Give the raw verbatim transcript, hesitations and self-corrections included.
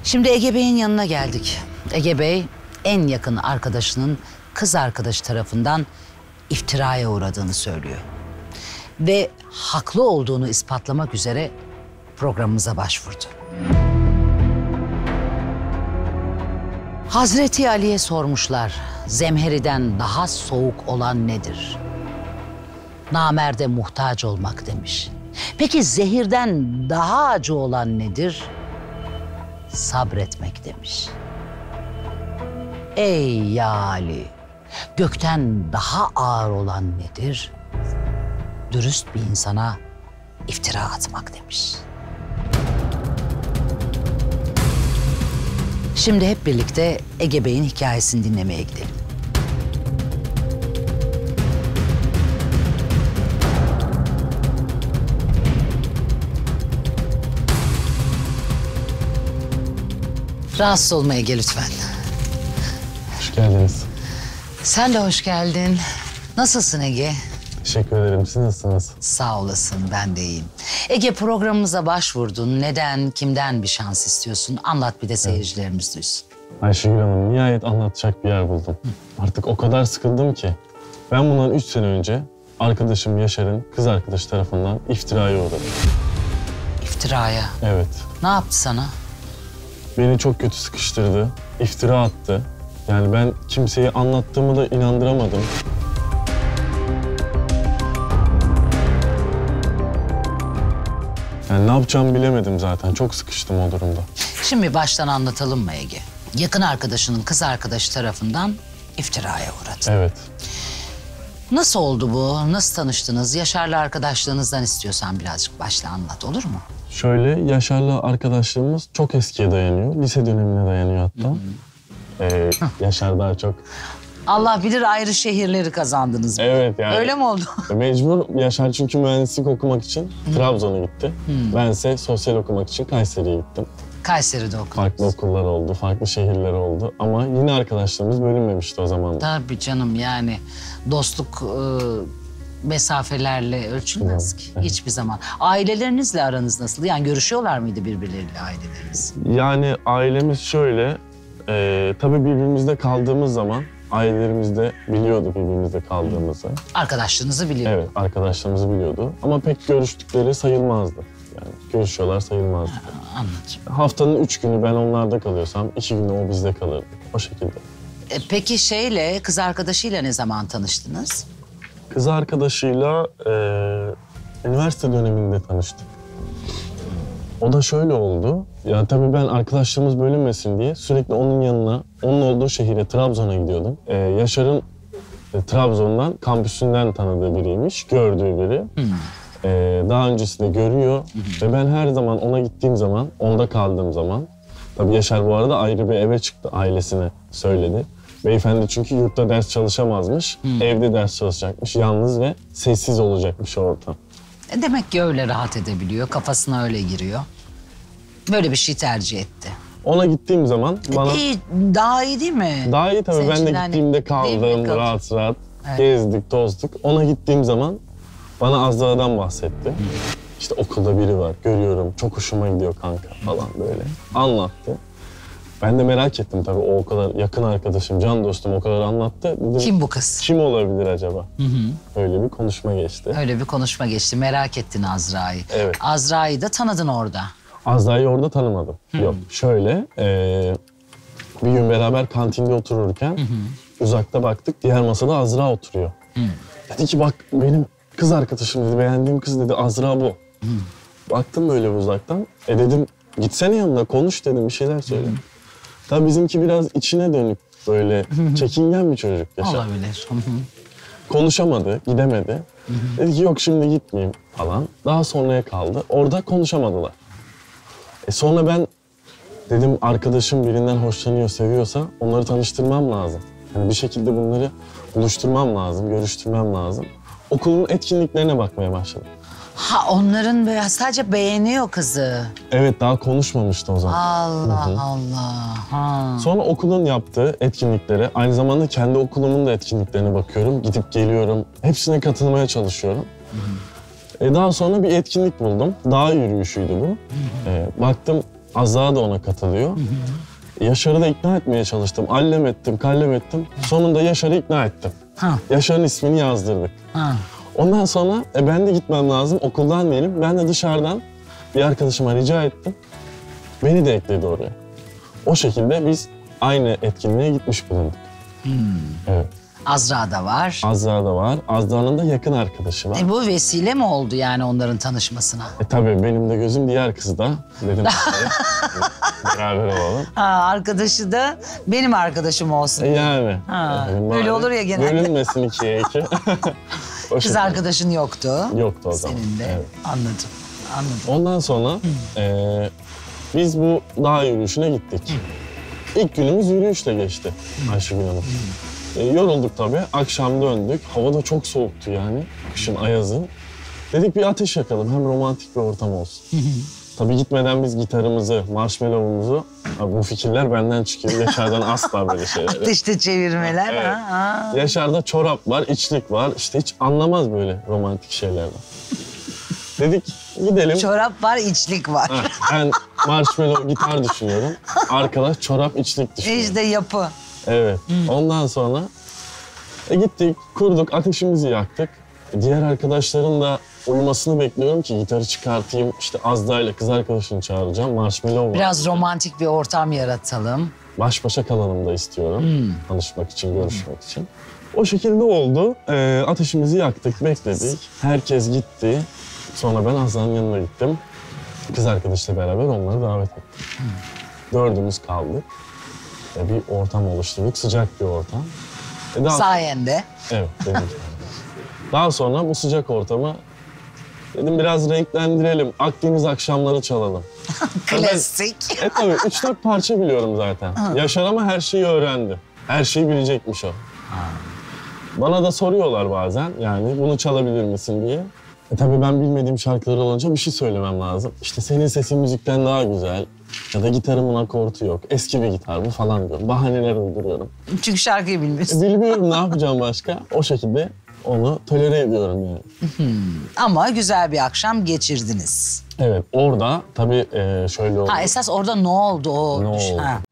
Şimdi Ege Bey'in yanına geldik. Ege Bey en yakın arkadaşının kız arkadaşı tarafından iftiraya uğradığını söylüyor. Ve haklı olduğunu ispatlamak üzere programımıza başvurdu. Hazreti Ali'ye sormuşlar, zemheriden daha soğuk olan nedir? Namerde muhtaç olmak demiş. Peki zehirden daha acı olan nedir? Sabretmek demiş. Ey ya Ali, gökten daha ağır olan nedir? Dürüst bir insana iftira atmak demiş. Şimdi hep birlikte Ege Bey'in hikayesini dinlemeye gidelim. Rahatsız olma Ege lütfen. Hoş geldiniz. Sen de hoş geldin. Nasılsın Ege? Teşekkür ederim. Siz nasılsınız? Sağ olasın, ben de iyiyim. Ege, programımıza başvurdun. Neden, kimden bir şans istiyorsun? Anlat, bir de seyircilerimiz evet. duysun. Ayşegül Hanım, nihayet anlatacak bir yer buldum. Hı. Artık o kadar sıkıldım ki. Ben bundan üç sene önce arkadaşım Yaşar'ın kız arkadaşı tarafından iftiraya uğradım. İftiraya? Evet. Ne yaptı sana? Beni çok kötü sıkıştırdı, iftira attı. Yani ben kimseye anlattığımı da inandıramadım. Yani ne yapacağımı bilemedim zaten. Çok sıkıştım o durumda. Şimdi baştan anlatalım mı Ege? Yakın arkadaşının kız arkadaşı tarafından iftiraya uğradın. Evet. Nasıl oldu bu? Nasıl tanıştınız? Yaşar'la arkadaşlığınızdan istiyorsan birazcık başla anlat, olur mu? Şöyle, Yaşar'la arkadaşlığımız çok eskiye dayanıyor. Lise dönemine dayanıyor hatta. Hı hı. Ee, Yaşar daha çok... Allah bilir ayrı şehirleri kazandınız mı? Evet yani. Öyle mi oldu? Mecbur. Yaşar çünkü mühendislik okumak için Hı. Trabzon'a gitti. Hı. Bense sosyal okumak için Kayseri'ye gittim. Kayseri'de okudunuz. Farklı okullar oldu, farklı şehirler oldu. Ama yine arkadaşlarımız bölünmemişti o zaman. Tabii canım, yani dostluk e, mesafelerle ölçülmez ki evet. hiçbir zaman. Ailelerinizle aranız nasıl? Yani görüşüyorlar mıydı birbirleriyle aileleriniz? Yani ailemiz şöyle, e, tabii birbirimizde kaldığımız zaman ailelerimiz de biliyordu birbirimizde kaldığımızı. Arkadaşlığınızı biliyordu. Evet, arkadaşlarımızı biliyordu. Ama pek görüştükleri sayılmazdı. Yani görüşüyorlar sayılmazdı. Ha, anladım. Haftanın üç günü ben onlarda kalıyorsam, iki günü o bizde kalırdı. O şekilde. E, peki şeyle, kız arkadaşıyla ne zaman tanıştınız? Kız arkadaşıyla e, üniversite döneminde tanıştık. O da şöyle oldu. Ya tabii ben arkadaşlığımız bölünmesin diye sürekli onun yanına, onun olduğu şehire, Trabzon'a gidiyordum. Ee, Yaşar'ın e, Trabzon'dan, kampüsünden tanıdığı biriymiş, gördüğü biri. Hmm. Ee, daha öncesinde görüyor hmm. ve ben her zaman ona gittiğim zaman, onda kaldığım zaman... Tabii Yaşar bu arada ayrı bir eve çıktı, ailesine söyledi. Beyefendi çünkü yurtta ders çalışamazmış, hmm. evde ders çalışacakmış, yalnız ve sessiz olacakmış ortam. Demek ki öyle rahat edebiliyor, kafasına öyle giriyor. Böyle bir şey tercih etti. Ona gittiğim zaman bana... İyi, daha iyi değil mi? Daha iyi tabii. Senin ben de gittiğimde kaldım, rahat rahat evet. gezdik, tozduk. Ona gittiğim zaman bana Azra'dan bahsetti. Hı. İşte okulda biri var, görüyorum, çok hoşuma gidiyor kanka falan böyle. Anlattı. Ben de merak ettim tabii, o o kadar yakın arkadaşım, can dostum o kadar anlattı. Dedim, kim bu kız? Kim olabilir acaba? Hı hı. Öyle bir konuşma geçti. Öyle bir konuşma geçti. Merak ettin Azra'yı. Evet. Azra'yı da tanıdın orada. Azra'yı orada tanımadım. Hı. Yok. Şöyle, e, bir gün beraber kantinde otururken hı hı. uzakta baktık, diğer masada Azra oturuyor. Hı. Dedi ki bak benim kız arkadaşım dedi, beğendiğim kız dedi, Azra bu. Hı. Baktım böyle uzaktan. E dedim gitsene yanına konuş dedim, bir şeyler söyle. Hı. Tabii bizimki biraz içine dönük, böyle çekingen bir çocuk Yaşar. Olabilir. Konuşamadı, gidemedi. Hı hı. Dedi ki yok şimdi gitmeyeyim falan. Daha sonraya kaldı. Orada konuşamadılar. E sonra ben dedim arkadaşım birinden hoşlanıyor, seviyorsa onları tanıştırmam lazım. Yani bir şekilde bunları buluşturmam lazım, görüştürmem lazım. Okulun etkinliklerine bakmaya başladım. Ha, onların böyle sadece beğeniyor kızı. Evet, daha konuşmamıştı o zaman. Allah Hı-hı. Allah. Ha. Sonra okulun yaptığı etkinliklere, aynı zamanda kendi okulumun da etkinliklerine bakıyorum. Gidip geliyorum, hepsine katılmaya çalışıyorum. E daha sonra bir etkinlik buldum. Dağ yürüyüşüydü bu. E, baktım Azra da ona katılıyor. Yaşar'ı da ikna etmeye çalıştım. Allem ettim, kallem ettim. Sonunda Yaşar'ı ikna ettim. Ha. Yaşar'ın ismini yazdırdık. Ha. Ondan sonra e, ben de gitmem lazım, okuldan değilim. Ben de dışarıdan bir arkadaşıma rica ettim. Beni de ekledi oraya. O şekilde biz aynı etkinliğe gitmiş bulunduk. Evet. Azra da var. Azra da var. Azra'nın da yakın arkadaşı var. E, bu vesile mi oldu yani onların tanışmasına? E tabii benim de gözüm diğer kızı da. Dedim ki beraber olalım. Ha, arkadaşı da benim arkadaşım olsun. E yani. Ha, Efendim, öyle bari olur ya genelde. Bölünmesin ikiye iki. O Kız şekilde. arkadaşın yoktu. Yoktu o zaman. Senin de. Evet. Anladım. Anladım. Ondan sonra e, biz bu dağ yürüyüşüne gittik. İlk günümüz yürüyüşle geçti Ayşegül Hanım. E, yorulduk tabii. Akşam döndük. Hava da çok soğuktu yani. Kışın ayazı. Dedik bir ateş yakalım. Hem romantik bir ortam olsun. Tabii gitmeden biz gitarımızı, marshmallow'umuzu... Abi bu fikirler benden çıkıyor. Yaşar'dan asla böyle şeyler. İşte çevirmeler. Evet. Ha, ha. Yaşar'da çorap var, içlik var. İşte hiç anlamaz böyle romantik şeylerden. Dedik gidelim. Çorap var, içlik var. Ha, ben marshmallow gitar düşünüyorum. Arkadaş çorap, içlik düşünüyor. İşte yapı. Evet. Ondan sonra e, gittik, kurduk, ateşimizi yaktık. E, diğer arkadaşların da uyumasını bekliyorum ki gitarı çıkartayım. İşte Azra ile kız arkadaşını çağıracağım. Marshmallow var. Biraz romantik bir ortam yaratalım. Baş başa kalalım da istiyorum. Tanışmak için, görüşmek için. O şekilde oldu. E, ateşimizi yaktık, bekledik. Herkes gitti. Sonra ben Azra'nın yanına gittim. Kız arkadaşla beraber onları davet ettim. Dördümüz kaldık. E, bir ortam oluşturduk, sıcak bir ortam. E, daha... Sayende. Evet, benim gibi. Daha sonra bu sıcak ortamı dedim biraz renklendirelim. Akdeniz akşamları çalalım. Klasik. E tabii üç dört parça biliyorum zaten. Yaşar ama her şeyi öğrendi. Her şeyi bilecekmiş o. Bana da soruyorlar bazen yani bunu çalabilir misin diye. E tabii ben bilmediğim şarkılar olunca bir şey söylemem lazım. İşte senin sesin müzikten daha güzel. Ya da gitarımın akortu yok. Eski bir gitar bu falan diyorum. Bahaneler uyduruyorum. Çünkü şarkıyı E, bilmiyorsun. bilmiyorum ne yapacağım başka. O şekilde onu tolere ediyorum yani. Ama güzel bir akşam geçirdiniz. Evet orada tabii e, şöyle oldu. Ha esas orada ne oldu o? Ne oldu? Ha.